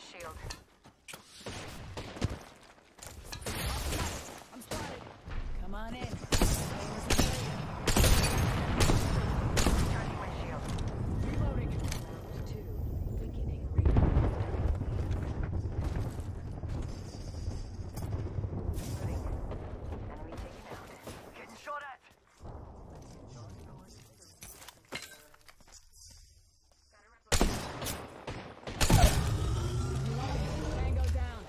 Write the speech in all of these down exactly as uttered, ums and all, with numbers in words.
shield. I'm spotted. Come on in. Charging my shield. Reloading. Round two. Beginning reload. Reloading. Enemy taken out. Getting shot at. Tango down.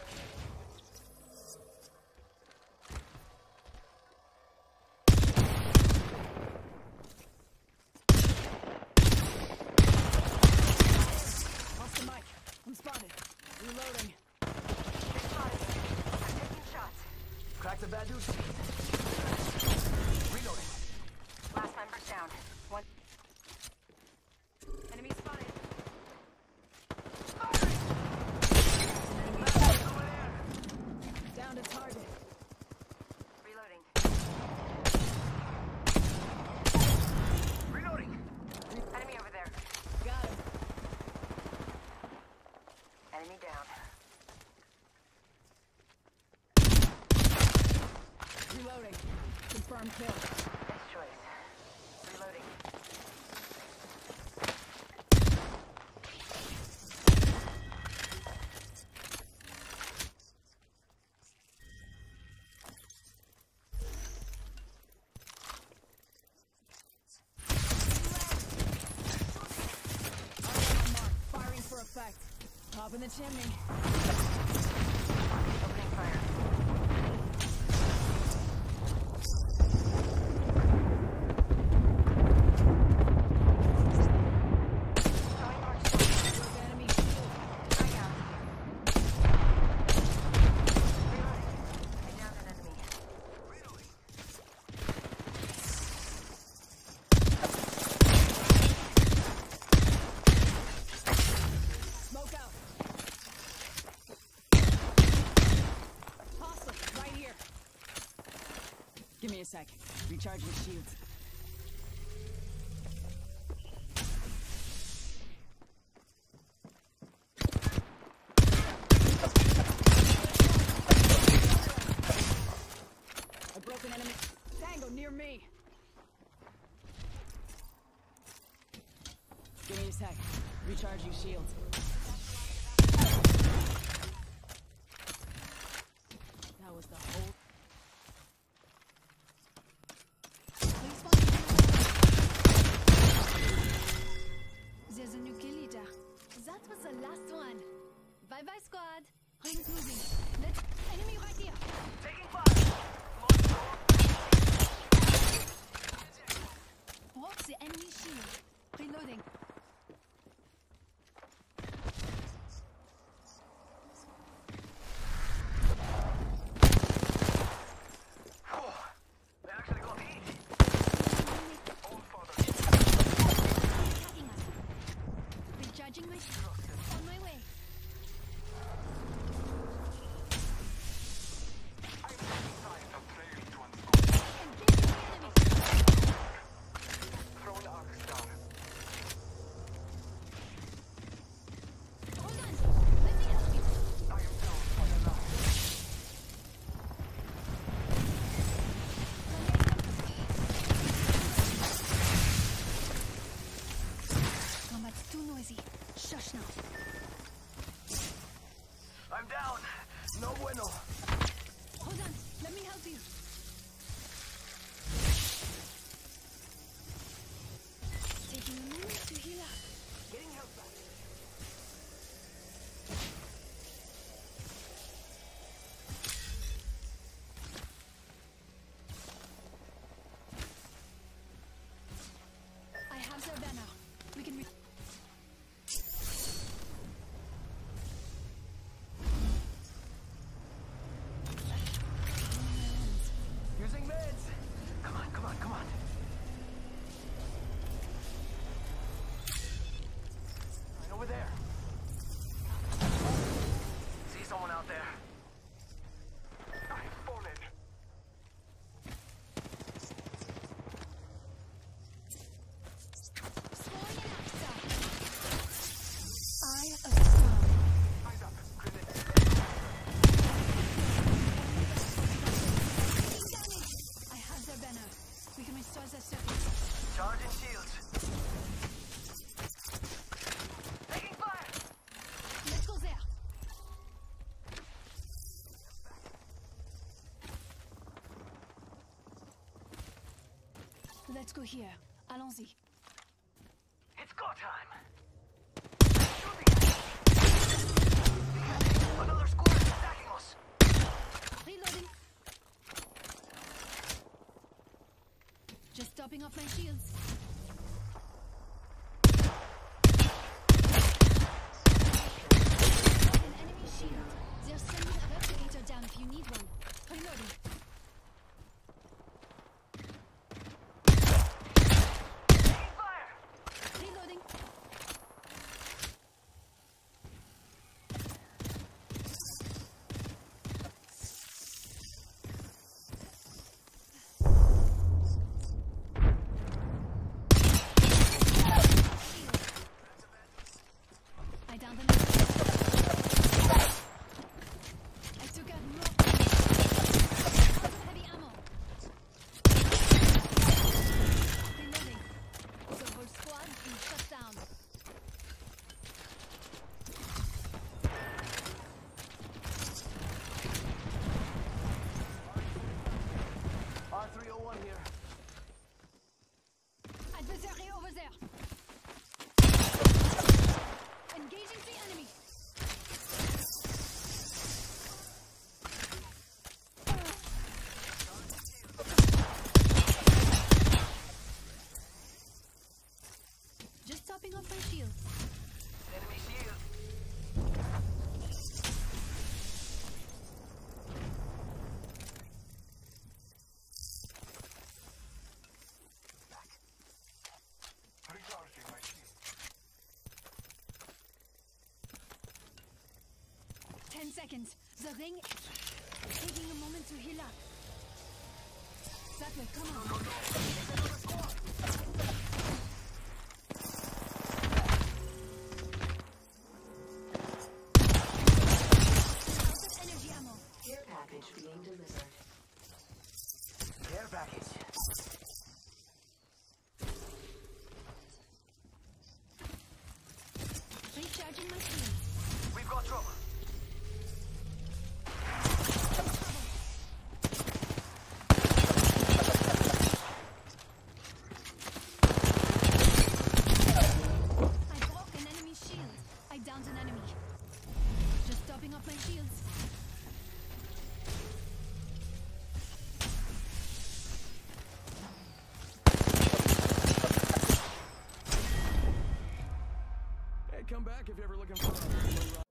Lost the mic. I'm spotted. Reloading. Spotted. I'm taking shots. Crack the bad dude. Reloading. Last member's down. One. Enemy spotted. Down to target. Reloading. Reloading. Enemy over there. Got him. Enemy down. Reloading. Confirmed kill. Nice choice. Reloading. Firing for effect. Top in the chimney. Opening fire. Throwing orange smoke. Broke enemy shield. Frag out. Reloading. I downed an enemy. Smoke out. Hostile. Right here. Give me a sec. Recharging shields. A broken enemy. Tango near me. Give me a sec. Recharging shields. That was the whole. There's a new kill leader. That was the last one. Bye bye, squad. Rings moving. Let's. Enemy right here. Taking fire. Broke the enemy shield. Reloading. They actually got me. Oh, father. Attacking us. Recharging my shield. On my way. Engaging the enemy. Throwing arc star. Hold on. Let me help you. I am down for the last. Combat's too noisy. Shush now. I'm down. No bueno. Hold on. Let me help you. Taking a moment to heal up. Getting help back. I have their banner. We can re- Let's go here. Allons-y. It's go time. Shooting. Another squad is attacking us. Reloading. Just topping off my shields. An enemy shield. They're sending a replicator down if you need one. Reloading. Fire. Reloading. I downed the next. I took out more. Out of heavy ammo. Reloading. The whole squad is shut down. R three oh one here. Adversary over there. Engaging the enemy. Just topping off my shield. Enemy shield. Back. Recharging my shield. Ten seconds. The ring. Taking a moment to heal up. That way, come on. Out of energy ammo. Care package being delivered. Care package. Recharging my shield. We've got trouble. I broke an enemy shield. I downed an enemy. Just topping off my shields. Hey, come back if you're ever looking for a low